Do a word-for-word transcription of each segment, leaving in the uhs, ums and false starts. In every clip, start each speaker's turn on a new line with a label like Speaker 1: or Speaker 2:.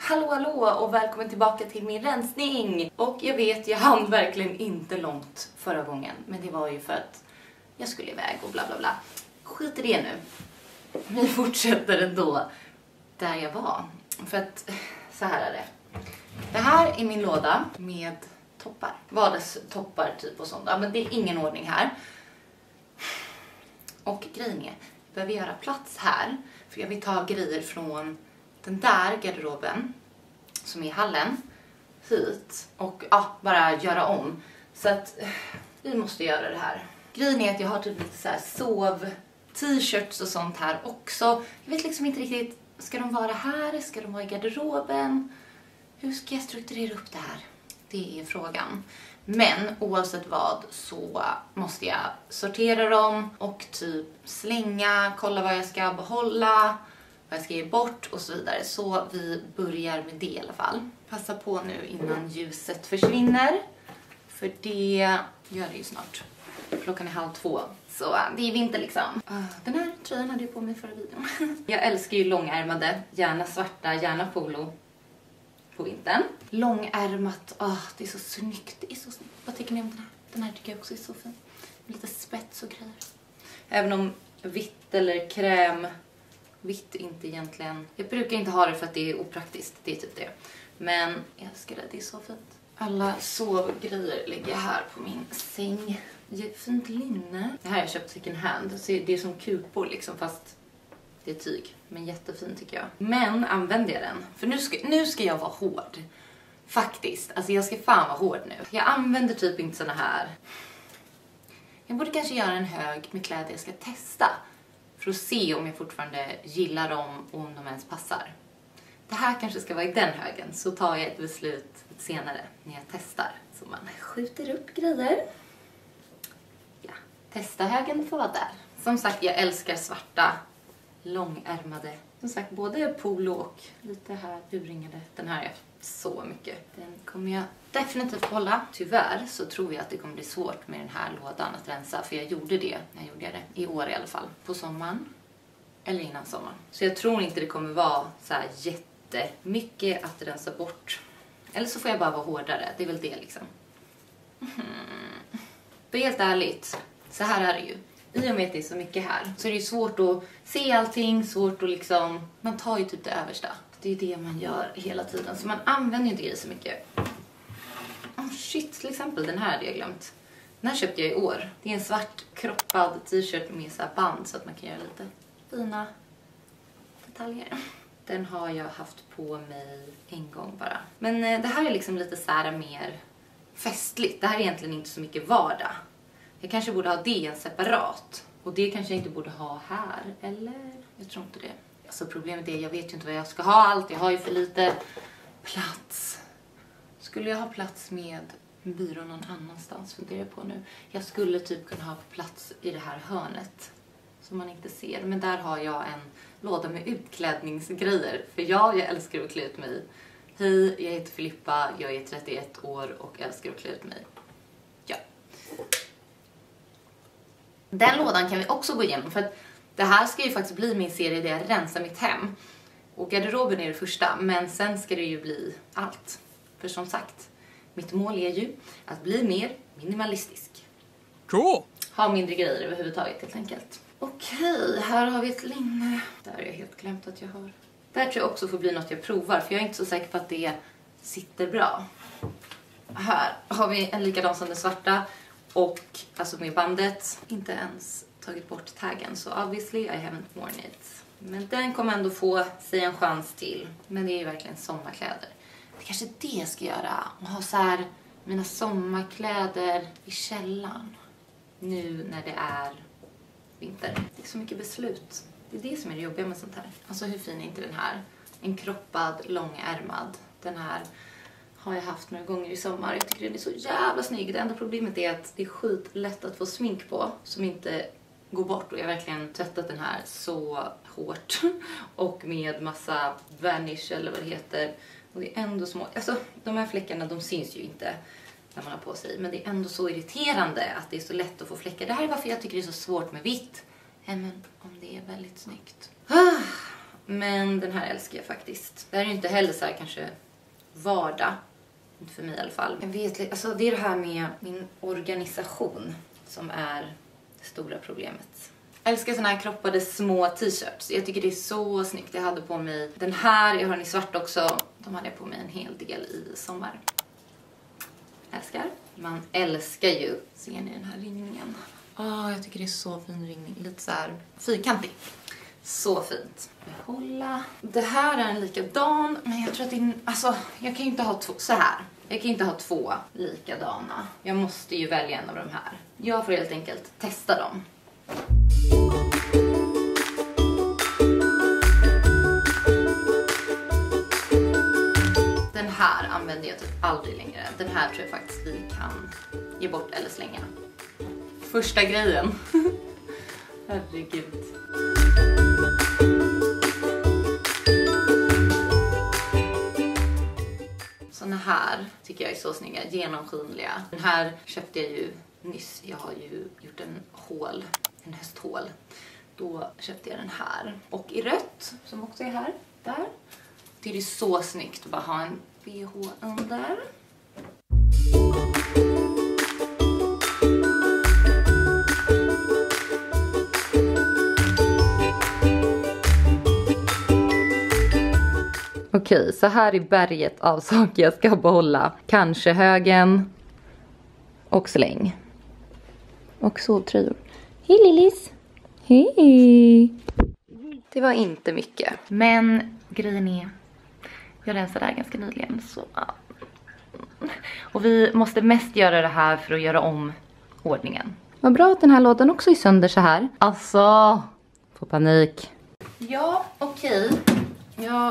Speaker 1: Hallå hallå och välkommen tillbaka till min rensning. Och jag vet, jag hann verkligen inte långt förra gången. Men det var ju för att jag skulle iväg och bla bla bla. Skit i det nu. Vi fortsätter ändå där jag var. För att, så här är det. Det här är min låda med toppar. Vardagstoppar typ och sånt. Ja, men det är ingen ordning här. Och grejen är, jag behöver göra plats här. För jag vill ta grejer från den där garderoben som är i hallen hit. Och ja, bara göra om. Så att vi måste göra det här. Grejen är att jag har typ lite så här sov t-shirts och sånt här också. Jag vet liksom inte riktigt, ska de vara här? Ska de vara i garderoben? Hur ska jag strukturera upp det här? Det är frågan. Men oavsett vad så måste jag sortera dem och typ slänga, kolla vad jag ska behålla, vad jag ska ge bort och så vidare. Så vi börjar med det i alla fall. Passa på nu innan ljuset försvinner. För det gör det ju snart. Klockan är halv två. Så det är vinter liksom. Den här tröjan hade jag på mig förra videon. Jag älskar ju långärmade, gärna svarta, gärna polo på vintern. Långärmat, oh, det är så snyggt. Det är så snyggt. Vad tycker ni om den här? Den här tycker jag också är så fin. Lite spets och grejer. Även om vitt eller kräm, vitt inte egentligen. Jag brukar inte ha det för att det är opraktiskt. Det är typ det. Men jag älskar det, det är så fint. Alla sovgrejer ligger här på min säng. Fint linne. Det här har jag köpt second hand. Så det är som kupor liksom, fast det är tyg. Men jättefin tycker jag. Men använder jag den? För nu ska, nu ska jag vara hård. Faktiskt. Alltså jag ska fan vara hård nu. Jag använder typ inte såna här. Jag borde kanske göra en hög med kläder jag ska testa. För att se om jag fortfarande gillar dem och om de ens passar. Det här kanske ska vara i den högen. Så tar jag ett beslut senare när jag testar. Så man skjuter upp grejer. Ja, testa högen får vara där. Som sagt, jag älskar svarta långärmade. Som sagt, både polo och lite här urringade. Den här är så mycket. Den kommer jag definitivt hålla. Tyvärr så tror jag att det kommer bli svårt med den här lådan att rensa. För jag gjorde det, när jag gjorde det. I år i alla fall. På sommaren. Eller innan sommaren. Så jag tror inte det kommer vara så här jättemycket att rensa bort. Eller så får jag bara vara hårdare. Det är väl det liksom. Mm. För helt ärligt, så här är det ju. I och med att det är så mycket här så är det ju svårt att se allting, svårt att liksom, man tar ju typ det översta. Det är det man gör hela tiden, så man använder ju inte det så mycket. Oh shit, till exempel den här hade jag glömt. Den här köpte jag i år. Det är en svart kroppad t-shirt med så här band så att man kan göra lite fina detaljer. Den har jag haft på mig en gång bara. Men eh, det här är liksom lite så här mer festligt. Det här är egentligen inte så mycket vardag. Jag kanske borde ha det separat. Och det kanske jag inte borde ha här. Eller? Jag tror inte det. Alltså problemet är, jag vet ju inte vad jag ska ha allt. Jag har ju för lite plats. Skulle jag ha plats med byrån någon annanstans? Funderar jag på nu. Jag skulle typ kunna ha plats i det här hörnet. Som man inte ser. Men där har jag en låda med utklädningsgrejer. För jag, jag älskar att klä ut mig. Hej, jag heter Filippa. Jag är trettioett år och älskar att klä ut mig. Ja. Den lådan kan vi också gå igenom, för att det här ska ju faktiskt bli min serie där jag rensar mitt hem. Och garderoben är det första, men sen ska det ju bli allt. För som sagt, mitt mål är ju att bli mer minimalistisk.
Speaker 2: Cool!
Speaker 1: Ha mindre grejer överhuvudtaget helt enkelt. Okej, här har vi ett linne. Där har jag helt glömt att jag har. Det här tror jag också får bli något jag provar, för jag är inte så säker på att det sitter bra. Här har vi en likadan som den svarta. Och alltså med bandet, inte ens tagit bort taggen. Så obviously I haven't worn it. Men den kommer ändå få sig en chans till. Men det är ju verkligen sommarkläder. Det är kanske det jag ska göra. Ha så här mina sommarkläder i källaren. Nu när det är vinter. Det är så mycket beslut. Det är det som är det jobbiga med sånt här. Alltså hur fin är inte den här? En kroppad, långärmad. Den här har jag haft några gånger i sommar. Jag tycker den är så jävla snygg. Det enda problemet är att det är skitlätt att få smink på. Som inte går bort. Och jag har verkligen tvättat den här så hårt. Och med massa vanish eller vad det heter. Och det är ändå små. Alltså de här fläckarna, de syns ju inte när man har på sig. Men det är ändå så irriterande att det är så lätt att få fläckar. Det här är varför jag tycker det är så svårt med vitt. Även om det är väldigt snyggt. Ah, Men den här älskar jag faktiskt. Det här är ju inte heller så här kanske vardag. Inte för mig i alla fall. Jag vet, alltså det är det här med min organisation som är det stora problemet. Jag älskar såna här kroppade små t-shirts. Jag tycker det är så snyggt. Jag hade på mig den här. Jag har den i svart också. De hade jag på mig en hel del i sommar. Älskar. Man älskar ju. Ser ni den här ringningen? Åh, oh, jag tycker det är så fin ringning. Lite så här fyrkantig. Så fint. Behålla. Det här är en likadan. Men jag tror att det är... Alltså, jag kan ju inte ha två... Så här. Jag kan inte ha två likadana. Jag måste ju välja en av de här. Jag får helt enkelt testa dem. Den här använder jag typ aldrig längre. Den här tror jag faktiskt vi kan ge bort eller slänga. Första grejen. Herregud. Såna här tycker jag är så snygga, genomskinliga. Den här köpte jag ju nyss. Jag har ju gjort en hål, en hösthål. Då köpte jag den här. Och i rött, som också är här, där. Det är så snyggt att bara ha en B H under. Okej, så här är berget av saker jag ska behålla. Kanske högen och släng. Och sovtröjor. Hej Lillis! Hej! Det var inte mycket. Men grejen är, jag rensade där ganska nyligen. Så, ja. Och vi måste mest göra det här för att göra om ordningen. Vad bra att den här lådan också är sönder så här. Alltså, får panik. Ja, okej. Jag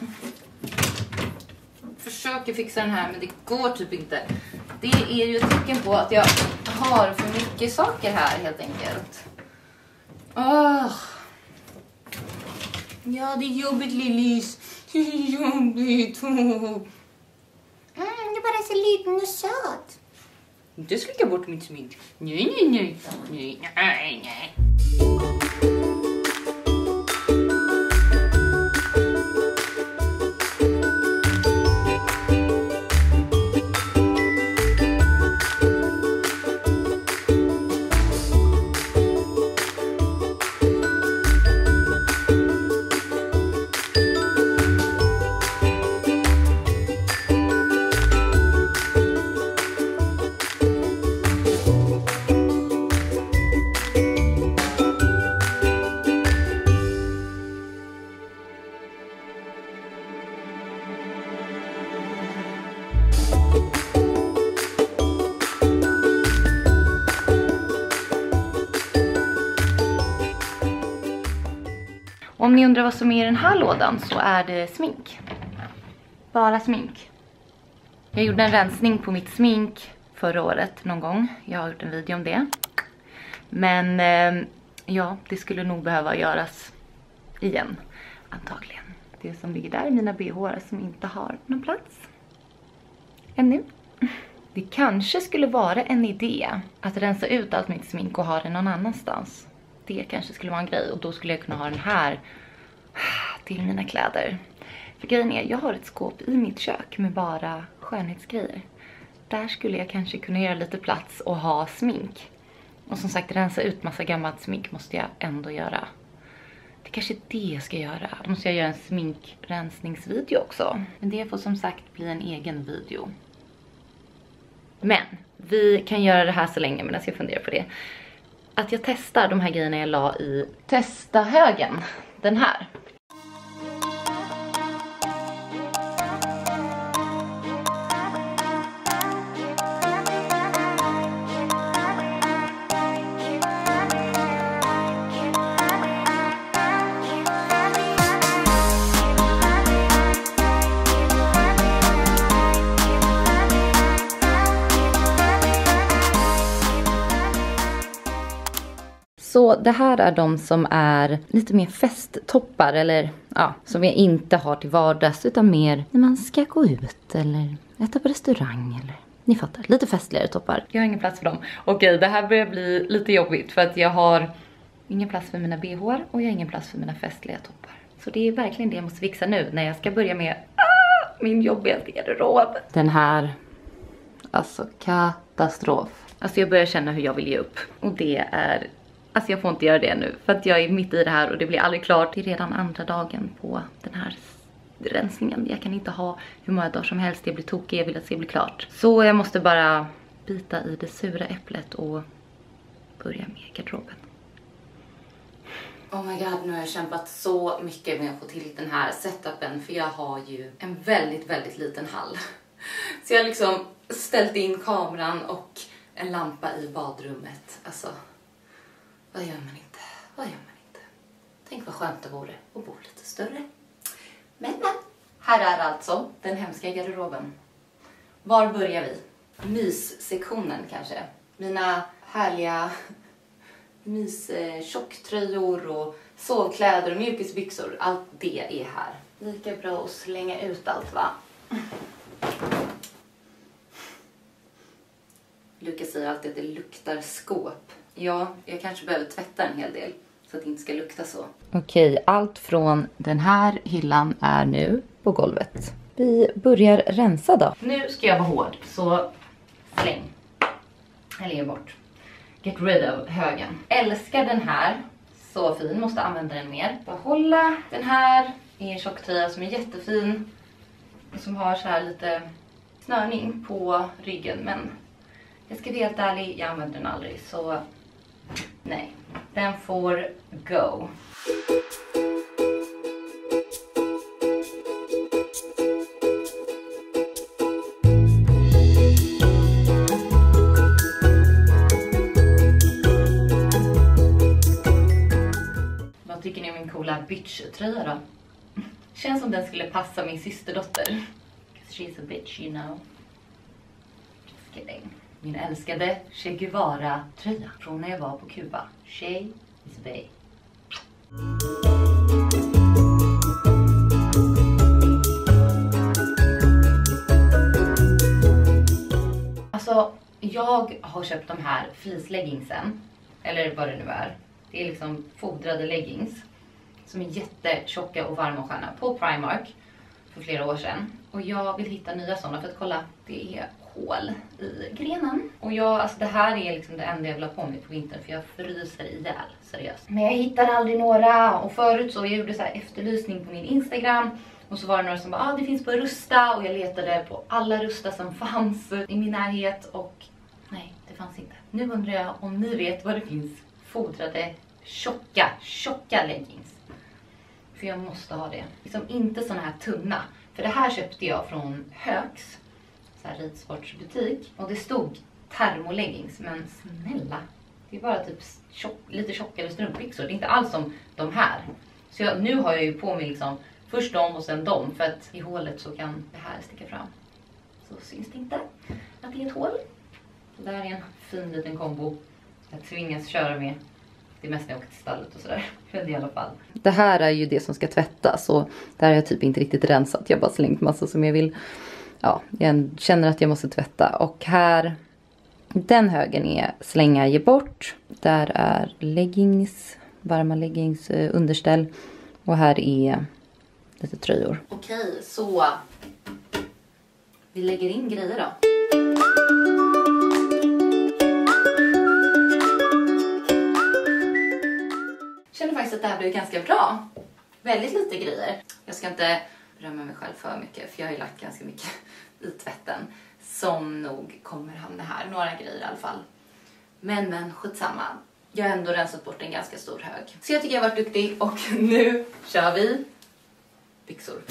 Speaker 1: försöker fixa den här, men det går typ inte. Det är ju ett tecken på att jag har för mycket saker här helt enkelt. Åh. Ja, det är jobbigt Lillis. Det är jobbigt. Mm,
Speaker 2: du är bara så liten och söt.
Speaker 1: Inte slicka bort mitt smink. Nej, nej, nej. Nej, nej, nej. Om ni undrar vad som är i den här lådan så är det smink. Bara smink. Jag gjorde en rensning på mitt smink förra året någon gång. Jag har gjort en video om det. Men eh, ja, det skulle nog behöva göras igen. Antagligen. Det som ligger där är mina B H som inte har någon plats. Ännu. Det kanske skulle vara en idé att rensa ut allt mitt smink och ha det någon annanstans. Det kanske skulle vara en grej och då skulle jag kunna ha den här till mina kläder. För grejen är, jag har ett skåp i mitt kök med bara skönhetsgrejer. Där skulle jag kanske kunna göra lite plats och ha smink. Och som sagt, rensa ut massa gammalt smink måste jag ändå göra. Det kanske är det jag ska göra. Då måste jag göra en sminkrensningsvideo också. Men det får som sagt bli en egen video. Men vi kan göra det här så länge medan jag funderar på det. Att jag testar de här grejerna jag la i testa högen. Den här. Så det här är de som är lite mer festtoppar eller ja, som jag inte har till vardags utan mer när man ska gå ut eller äta på restaurang eller ni fattar, lite festligare toppar. Jag har ingen plats för dem. Okej, det här börjar bli lite jobbigt för att jag har ingen plats för mina B H och jag har ingen plats för mina festliga toppar. Så det är verkligen det jag måste fixa nu när jag ska börja med ah, min jobbigaste garderob. Den här, alltså katastrof. Alltså jag börjar känna hur jag vill ge upp. Och det är, alltså jag får inte göra det nu. För att jag är mitt i det här och det blir aldrig klart. Det är redan andra dagen på den här rensningen. Jag kan inte ha hur många dagar som helst. Det blir tokigt, jag vill att det blir klart. Så jag måste bara bita i det sura äpplet och börja med garderoben. Oh my god, nu har jag kämpat så mycket med att få till den här setupen. För jag har ju en väldigt, väldigt liten hall. Så jag har liksom ställt in kameran och en lampa i badrummet. Alltså, vad gör man inte? Vad gör man inte? Tänk vad skönt det vore att bo lite större. Men, men. Här är alltså den hemska garderoben. Var börjar vi? Myssektionen kanske. Mina härliga mys tjocktröjor och sovkläder och mjukisbyxor. Allt det är här. Lika bra att slänga ut allt, va? Lukas säger alltid att det luktar skåp. Ja, jag kanske behöver tvätta en hel del så att det inte ska lukta så. Okej, allt från den här hyllan är nu på golvet. Vi börjar rensa då. Nu ska jag vara hård, så släng. Eller ge bort. Get rid of högen. Älskar den här. Så fin, måste använda den mer. Behålla den här. Det är en tjocktröja som är jättefin. Och som har så här lite snörning på ryggen. Men jag ska vara helt ärlig, jag använder den aldrig. Så nej, den får go. Vad tycker ni om min coola bitch-tröja då? Känns som den skulle passa min systerdotter. She's a bitch, you know. Just kidding. Min älskade Che Guevara-tröja från när jag var på Kuba. Che is bae. Alltså, jag har köpt de här fleece-leggingsen. Eller vad det nu är. Det är liksom fodrade leggings. Som är jättetjocka och varma och sköna på Primark för flera år sedan. Och jag vill hitta nya sådana för att kolla, det är hål i grenen. Och jag, alltså det här är liksom det enda jag vill ha på mig på vintern för jag fryser ihjäl, seriöst. Men jag hittar aldrig några. Och förut så jag gjorde så här efterlysning på min Instagram. Och så var det några som bara, ah, det finns på Rusta. Och jag letade på alla Rusta som fanns i min närhet. Och nej, det fanns inte. Nu undrar jag om ni vet vad det finns fodrade tjocka, tjocka leggings. För jag måste ha det. Liksom inte såna här tunna. För det här köpte jag från Högs. Så här ridsportsbutik. Och det stod termoleggings. Men snälla. Det är bara typ tjock, lite tjockare strumpbyxor. Det är inte alls som de här. Så jag, nu har jag ju på mig liksom först dem och sen dem. För att i hålet så kan det här sticka fram. Så syns det inte att det är ett hål. Så det här är en fin liten kombo. Jag tvingas köra med. Det är mest när jag åker till stallet och sådär. Men i alla fall. Det här är ju det som ska tvättas. Och det här har jag typ inte riktigt rensat. Jag har bara slängt massa som jag vill. Ja, jag känner att jag måste tvätta. Och här, den högen är slänga, ge bort. Där är leggings, varma leggings, underställ. Och här är lite tröjor. Okej, så vi lägger in grejer då. Jag känner faktiskt att det här blir ganska bra. Väldigt lite grejer. Jag ska inte berömma mig själv för mycket. För jag har ju lagt ganska mycket i tvätten. Som nog kommer hamna här. Några grejer i alla fall. Men men skitsamma. Jag har ändå rensat bort en ganska stor hög. Så jag tycker jag har varit duktig. Och nu kör vi byxor.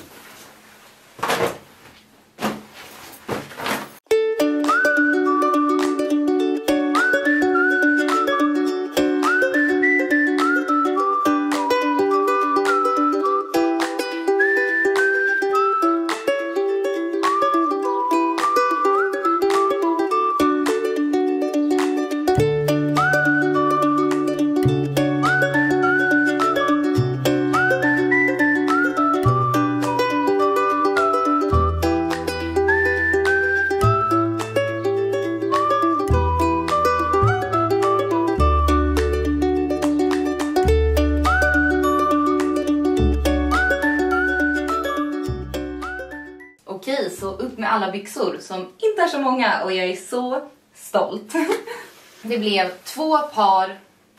Speaker 1: Okej, så upp med alla byxor som inte är så många och jag är så stolt. Det blev två par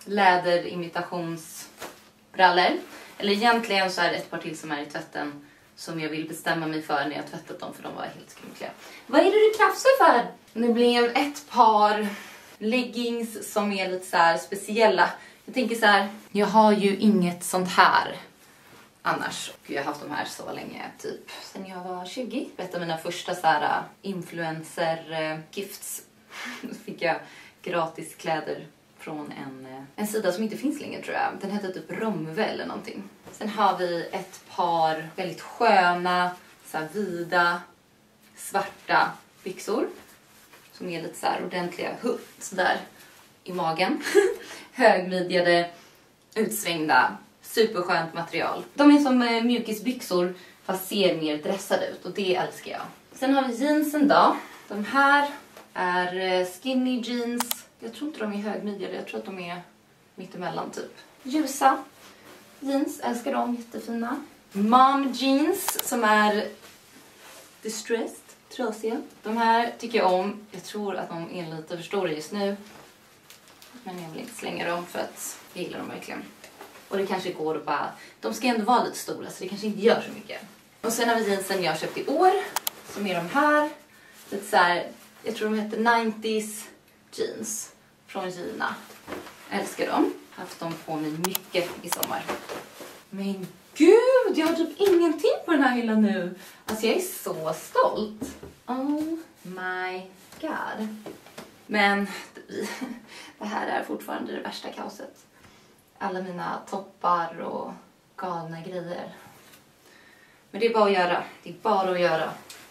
Speaker 1: läderimitationsbrallor. Eller egentligen så är det ett par till som är i tvätten som jag vill bestämma mig för när jag tvättat dem, för de var helt skrynkliga. Vad är det du krafsar för? Det blev ett par leggings som är lite så här speciella. Jag tänker så här, jag har ju inget sånt här annars. Jag har haft de här så länge, typ sen jag var tjugo. Ett av mina första så här influencer-gifts. Då fick jag gratis kläder från en, en sida som inte finns längre, tror jag. Den heter typ Romve eller någonting. Sen har vi ett par väldigt sköna, så här vida, svarta byxor. Som är lite så här ordentliga hoods där i magen. Högmidjade, utsvängda, superskönt material. De är som eh, mjukisbyxor fast ser mer dressade ut och det älskar jag. Sen har vi jeansen då. De här är eh, skinny jeans. Jag tror inte de är högmidjade, jag tror att de är mittemellan typ. Ljusa jeans, älskar dem, jättefina. Mom jeans som är distressed, trasiga. De här tycker jag om. Jag tror att de är lite för stora just nu. Men jag vill inte slänga dem för att jag gillar dem verkligen. Och det kanske går att bara... De ska ändå vara lite stora så det kanske inte gör så mycket. Och sen har vi jeansen jag köpt i år. Som är de här. Lite så här, jag tror de heter nittio jeans. Från Gina. Älskar dem. Haft dem på mig mycket i sommar. Men gud, jag har typ ingenting på den här hyllan nu. Alltså jag är så stolt. Oh my god. Men det här är fortfarande det värsta kaoset. Alla mina toppar och galna grejer. Men det är bara att göra. Det är bara att göra.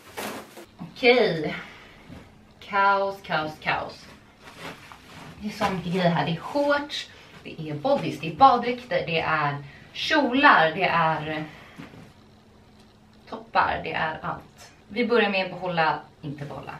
Speaker 1: Okej. Kaos, kaos, kaos. Det är så mycket grejer här. Det är shorts, det är bodys, det är baddräkter, det är kjolar, det är toppar, det är allt. Vi börjar med att behålla, inte behålla.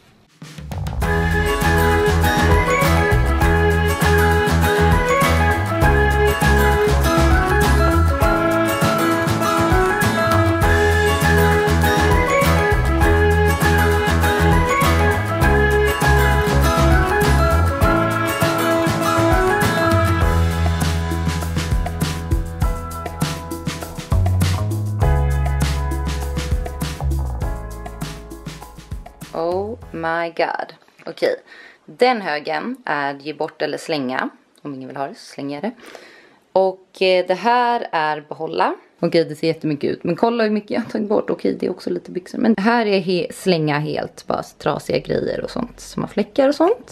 Speaker 1: Oh my god. Okej, den högen är ge bort eller slänga. Om ingen vill ha det så slänger jag det. Och eh, det här är behålla. Okej, det ser jättemycket ut. Men kolla hur mycket jag har tagit bort. Okej, det är också lite byxor. Men det här är he- slänga helt. Bara trasiga grejer och sånt. Som har fläckar och sånt.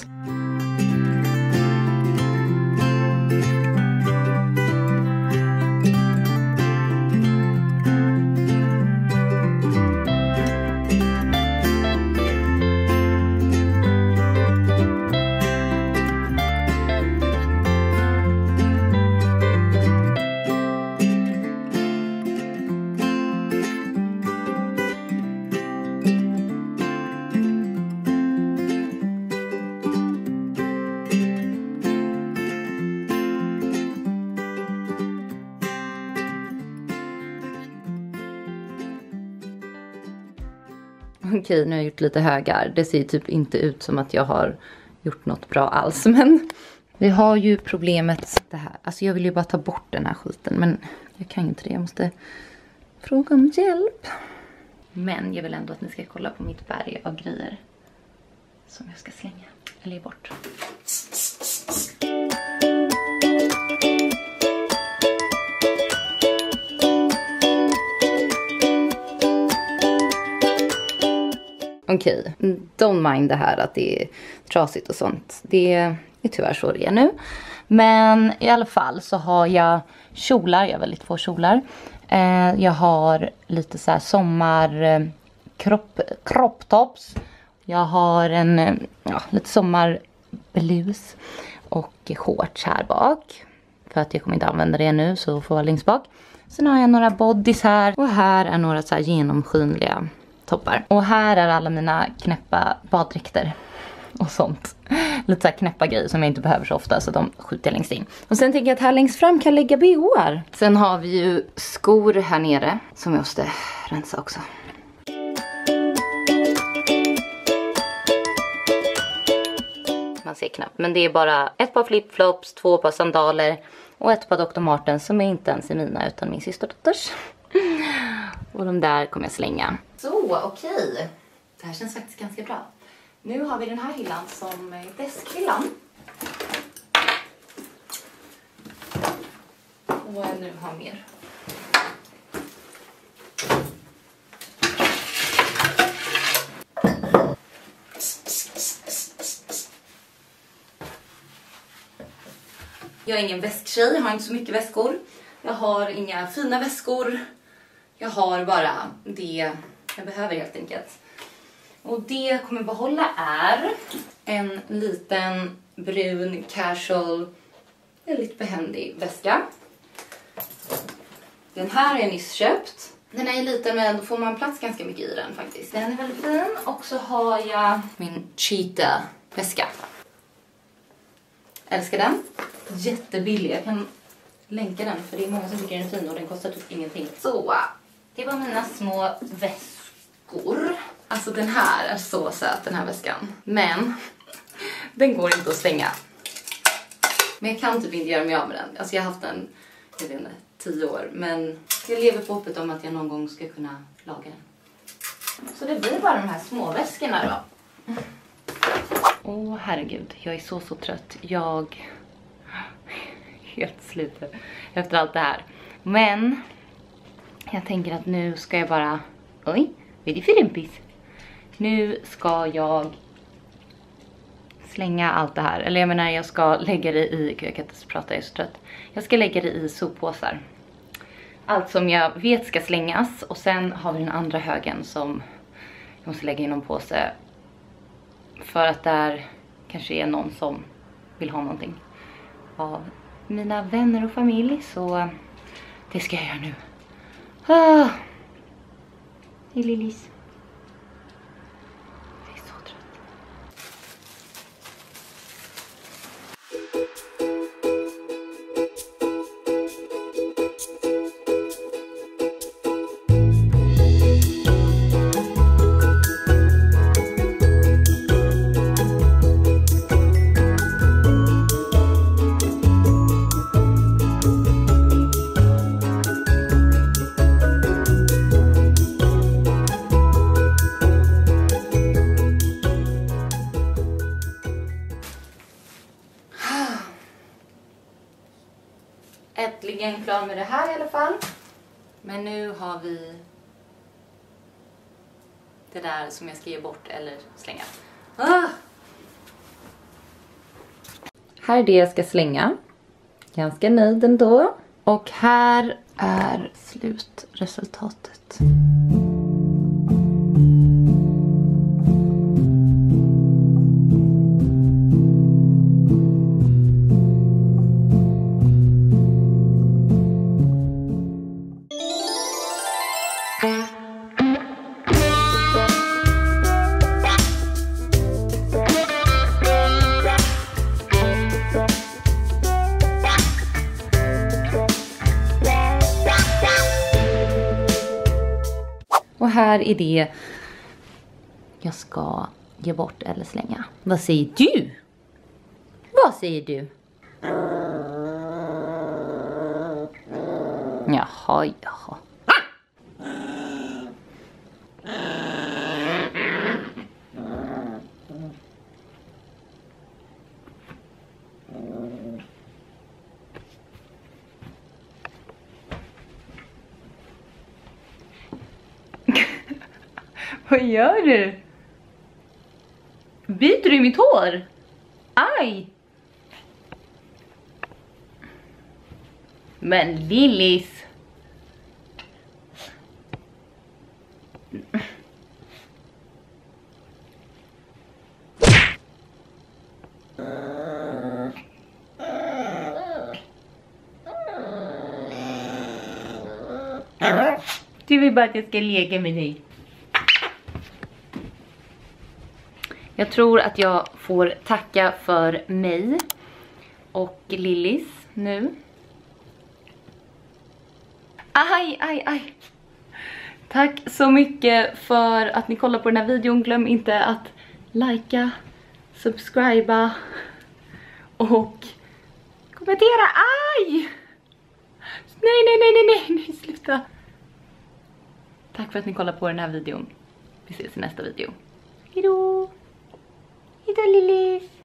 Speaker 1: Okej, nu har jag gjort lite högar. Det ser typ inte ut som att jag har gjort något bra alls. Men vi har ju problemet det här. Alltså jag vill ju bara ta bort den här skiten. Men jag kan ju inte det. Jag måste fråga om hjälp. Men jag vill ändå att ni ska kolla på mitt berg av grejer. Som jag ska slänga. Eller ge bort. Okej, okay. Don't mind det här att det är trasigt och sånt. Det är tyvärr så det är nu. Men i alla fall så har jag kjolar. Jag har väldigt få kjolar. Eh, jag har lite så här sommar eh, kropp, kropptops. Jag har en eh, ja, lite sommarblus och shorts här bak. För att jag kommer inte använda det nu så får jag längst bak. Sen har jag några bodys här. Och här är några så här genomskinliga toppar. Och här är alla mina knäppa baddräkter och sånt. Lite så här knäppa grejer som jag inte behöver så ofta så de skjuter jag längst in. Och sen tänker jag att här längst fram kan jag lägga B O:ar. Sen har vi ju skor här nere som jag måste rensa också. ser knappt. Men det är bara ett par flipflops, två par sandaler och ett par doktor Martens som är inte ens är mina utan min systerdotters. Och de där kommer jag slänga. Så, okej. Okay. Det här känns faktiskt ganska bra. Nu har vi den här hyllan som är deskhyllan. Och vad jag nu har mer. Jag är ingen väsktjej, jag har inte så mycket väskor. Jag har inga fina väskor. Jag har bara det jag behöver helt enkelt. Och det jag kommer behålla är en liten brun casual, väldigt behändig väska. Den här har jag nyss köpt. Den är liten men då får man plats ganska mycket i den faktiskt. Den är väldigt fin. Och så har jag min cheetah väska. Älskar den. Jättebillig. Jag kan länka den för det är många som tycker den är fin och den kostar typ ingenting. Så, det var mina små väskor. Alltså den här är så söt, den här väskan. Men den går inte att slänga. Men jag kan typ inte göra mig av med den. Alltså jag har haft den, jag vet inte, tio år. Men jag lever på hoppet om att jag någon gång ska kunna laga den. Så det blir bara de här små väskorna då. Åh oh, herregud, jag är så så trött. Jag helt slut efter allt det här. Men jag tänker att nu ska jag bara... Oj, vad är det för rumpis? Nu ska jag slänga allt det här. Eller jag menar, jag ska lägga det i... Jag kan inte prata, jag är så trött. Jag ska lägga det i soppåsar. Allt som jag vet ska slängas. Och sen har vi den andra högen som jag måste lägga i någon påse. För att där kanske är någon som vill ha någonting av mina vänner och familj. Så det ska jag göra nu. Ah. Hej Lillis. Jag är så trött. Äntligen klar med det här i alla fall. Men nu har vi det där som jag ska ge bort eller slänga. Ah! Här är det jag ska slänga. Ganska nöjd ändå. Och här är slutresultatet. Och här är det jag ska ge bort eller slänga. Vad säger du? Vad säger du? Jaha, jaha. Vad gör du? Biter du i mitt hår? Aj! Men Lillis. Du vill bara att jag ska leka med dig. Jag tror att jag får tacka för mig och Lillis nu. Aj, aj, aj. Tack så mycket för att ni kollar på den här videon. Glöm inte att likea, subscriba och kommentera. Aj! Nej, nej, nej, nej, nej, nej, sluta. Tack för att ni kollar på den här videon. Vi ses i nästa video. Hejdå! Hejdå, Lillis!